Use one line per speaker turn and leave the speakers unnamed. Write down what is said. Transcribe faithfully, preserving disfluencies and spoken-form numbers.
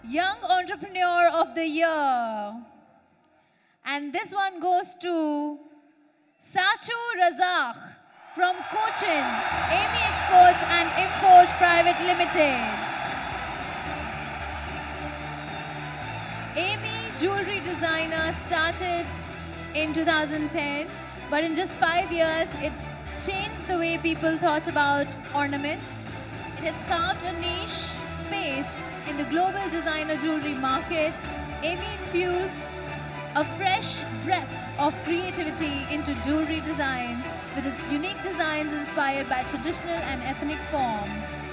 Young Entrepreneur of the Year. And this one goes to Sachu Razak from Cochin, Amy Exports and Imports Private Limited. Amy, jewelry designer, started in two thousand ten, but in just five years, it changed the way people thought about ornaments. It has carved a niche space in the global designer jewelry market. Amy infused a fresh breath of creativity into jewelry designs with its unique designs inspired by traditional and ethnic forms.